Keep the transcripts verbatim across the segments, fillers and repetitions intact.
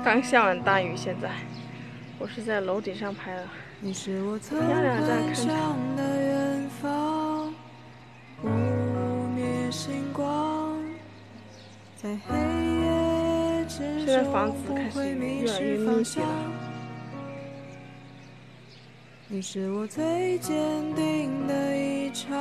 刚下完大雨，现在我是在楼顶上拍的， 你是我曾漂亮，这样看着。 的远方，不灭星光，在黑夜之现在中房子开始不会迷越来越失密集方向。 了。 你是我最坚定的一场，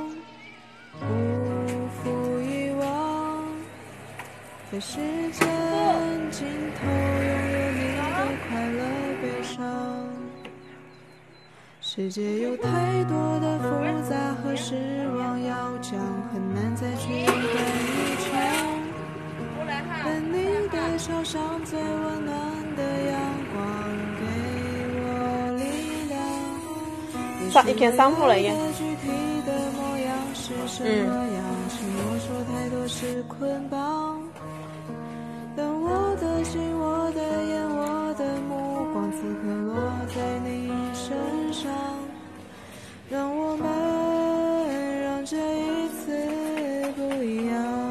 不负遗忘，在时间尽头拥有你的快乐悲伤。世界有太多的复杂和失望要讲，很难再去勇敢一场。但你的笑上最温暖的阳光，给我力量。 上一天上铺了耶。 具体的模样是什么样？承诺说太多是捆绑。但我的心，我的眼，我的目光，此刻落在你身上。让我们让这一次不一样。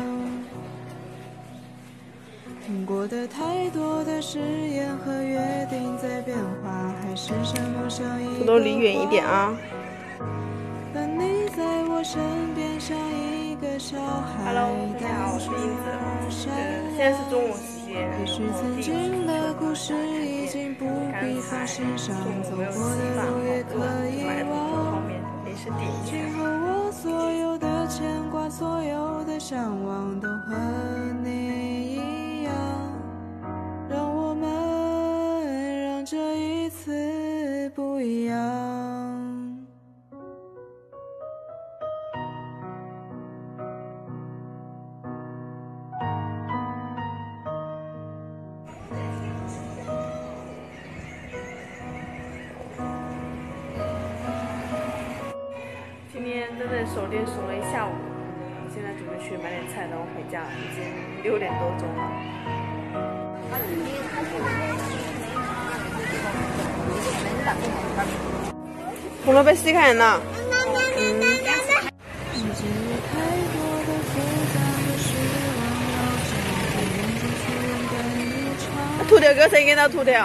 听过的太多的誓言和约定在变化，还是什么像一个都离远一点啊。 但你在我身边像一个小孩。 Hello， 大家好，我是英子。呃，现在是中午时间， 也许曾经的故事已经不必放心上，走过的路也可以忘。今后我所有的牵挂，所有的向往，都和你一样。让我们让这一次不一样。 今天在这守店守了一下午，现在准备去买点菜，然后回家了。已经六点多钟了。红萝卜洗开了。嗯。秃头哥谁给他秃头？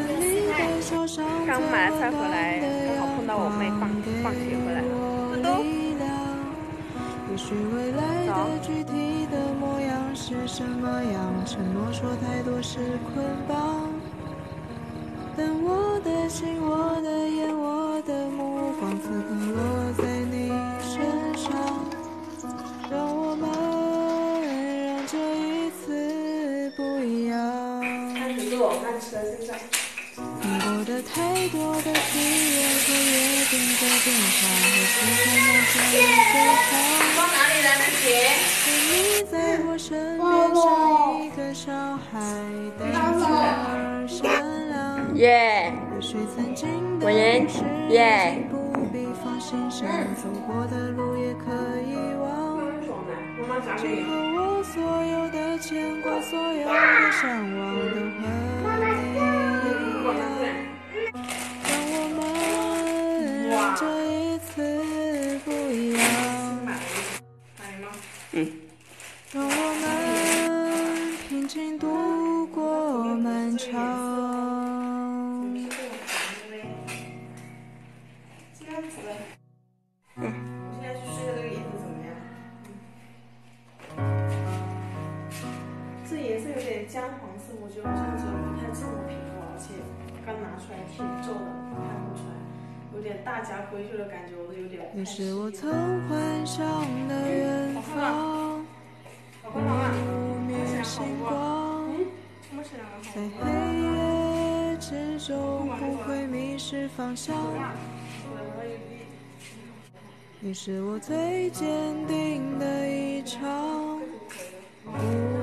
刚买菜回来，刚好碰到我妹放放学回来。嘟嘟。 也许未来的具体的模样是什么样？承诺说太多是捆绑。但我的心，我的眼，我的目光，此刻落在你身上。让我们让这一次不一样。 看很多我慢车现在。 听过的太多的誓言和约定在变化，还是承诺像一个谎。 往哪里来的姐？ 你在我身边像一个小孩，单纯而善良。 耶。 也许曾经的故事已经不必放心上，走过的路也可以忘。今后我所有的牵挂，所有的向往，都和你一样。让我们让这一次不一样。 嗯。 让我们平静度过漫长。 嗯。我现在去试试这个颜色怎么样？这颜色有点姜黄色，我觉得好像这不太衬我皮肤，而且刚拿出来挺皱的，看不出来，有点大家闺秀的感觉，我都有点不太适应。 你是我曾幻想的远方，不灭星光，在黑夜之中不会迷失方向。你是我最坚定的一场。